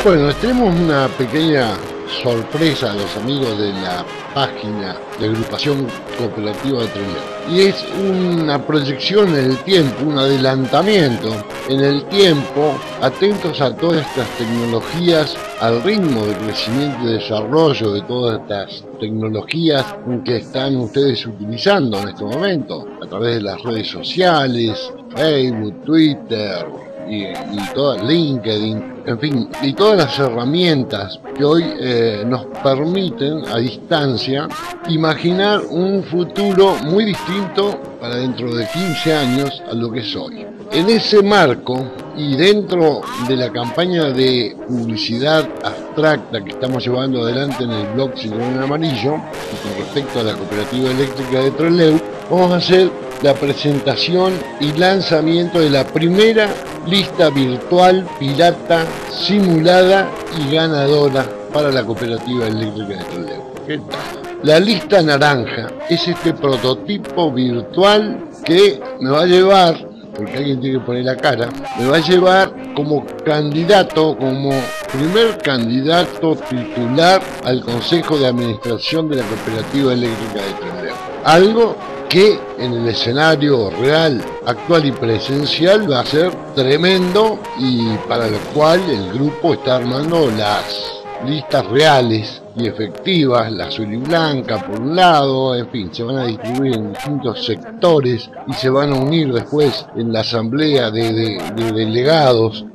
Bueno, les tenemos una pequeña sorpresa a los amigos de la página de Agrupación Cooperativa de Trelew. Y es una proyección en el tiempo, un adelantamiento en el tiempo, atentos a todas estas tecnologías, al ritmo de crecimiento y desarrollo de todas estas tecnologías que están ustedes utilizando en este momento, a través de las redes sociales, Facebook, Twitter, y toda LinkedIn, en fin, y todas las herramientas que hoy nos permiten a distancia imaginar un futuro muy distinto para dentro de 15 años a lo que es hoy. En ese marco y dentro de la campaña de publicidad abstracta que estamos llevando adelante en el blog Cinturón Amarillo, y con respecto a la cooperativa eléctrica de Trelew, vamos a hacer la presentación y lanzamiento de la primera lista virtual pirata simulada y ganadora para la cooperativa eléctrica de Trelew. ¿Qué tal? La lista naranja es este prototipo virtual que me va a llevar, porque alguien tiene que poner la cara, me va a llevar como candidato, como primer candidato titular al Consejo de Administración de la Cooperativa Eléctrica de Trelew. Algo que en el escenario real, actual y presencial va a ser tremendo, y para lo cual el grupo está armando las listas reales y efectivas, la azul y blanca por un lado, en fin, se van a distribuir en distintos sectores y se van a unir después en la asamblea de delegados,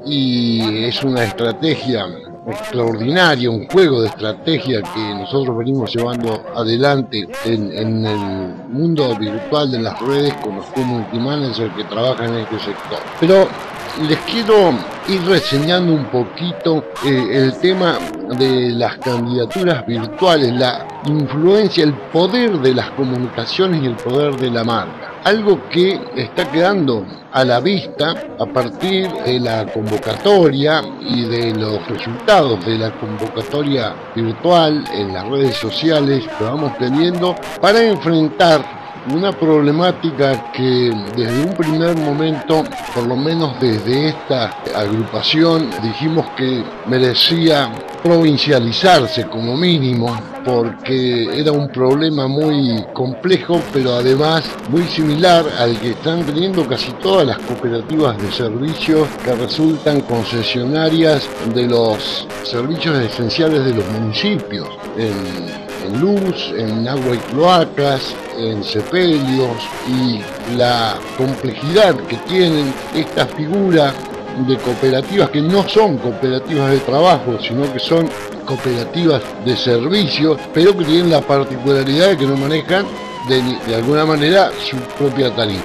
y es una estrategia extraordinaria, un juego de estrategia que nosotros venimos llevando adelante en el mundo virtual de las redes con los community managers que trabajan en este sector. Pero les quiero ir reseñando un poquito el tema de las candidaturas virtuales, la influencia, el poder de las comunicaciones y el poder de la marca. Algo que está quedando a la vista a partir de la convocatoria y de los resultados de la convocatoria virtual en las redes sociales que vamos teniendo para enfrentar una problemática que desde un primer momento, por lo menos desde esta agrupación, dijimos que merecía provincializarse como mínimo, porque era un problema muy complejo, pero además muy similar al que están teniendo casi todas las cooperativas de servicios que resultan concesionarias de los servicios esenciales de los municipios, en luz, en agua y cloacas, en sepelios, y la complejidad que tienen esta figura de cooperativas que no son cooperativas de trabajo, sino que son cooperativas de servicios, pero que tienen la particularidad de que no manejan de alguna manera su propia tarifa.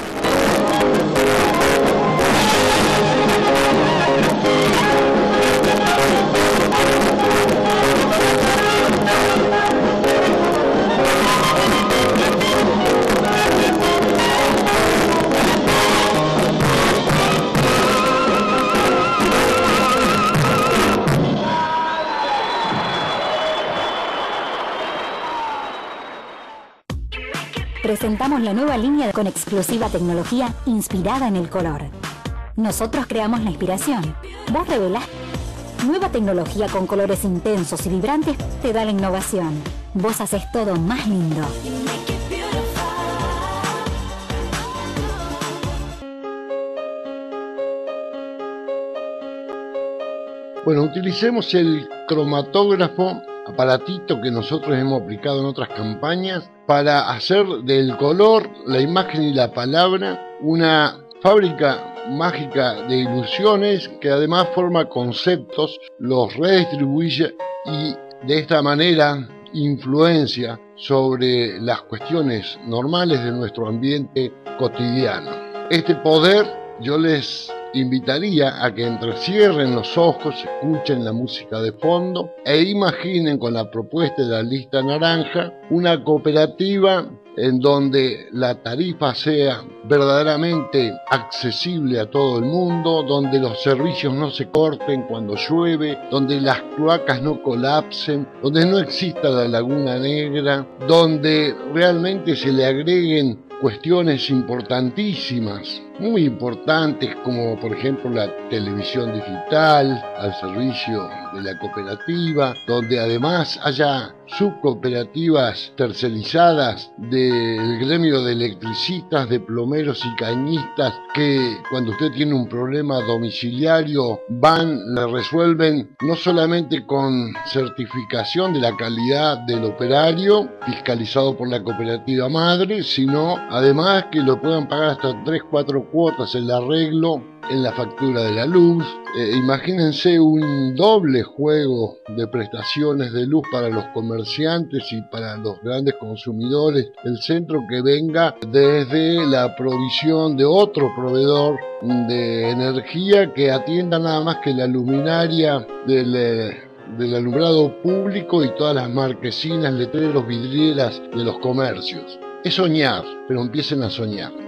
Presentamos la nueva línea con exclusiva tecnología inspirada en el color. Nosotros creamos la inspiración. Vos revelás. Nueva tecnología con colores intensos y vibrantes te da la innovación. Vos haces todo más lindo. Bueno, utilicemos el cromatógrafo, aparatito que nosotros hemos aplicado en otras campañas, para hacer del color, la imagen y la palabra una fábrica mágica de ilusiones que además forma conceptos, los redistribuye y de esta manera influencia sobre las cuestiones normales de nuestro ambiente cotidiano. Este poder yo les invitaría a que entrecierren los ojos, escuchen la música de fondo e imaginen con la propuesta de la lista naranja una cooperativa en donde la tarifa sea verdaderamente accesible a todo el mundo, donde los servicios no se corten cuando llueve, donde las cloacas no colapsen, donde no exista la laguna negra, donde realmente se le agreguen cuestiones importantísimas, muy importantes, como por ejemplo la televisión digital al servicio de la cooperativa, donde además haya subcooperativas tercerizadas del gremio de electricistas, de plomeros y cañistas, que cuando usted tiene un problema domiciliario van, le resuelven no solamente con certificación de la calidad del operario fiscalizado por la cooperativa madre, sino además que lo puedan pagar hasta 3-4 cuotas el arreglo en la factura de la luz. Imagínense un doble juego de prestaciones de luz para los comerciantes y para los grandes consumidores. El centro que venga desde la provisión de otro proveedor de energía que atienda nada más que la luminaria del alumbrado público y todas las marquesinas, letreros, vidrieras de los comercios. Es soñar, pero empiecen a soñar.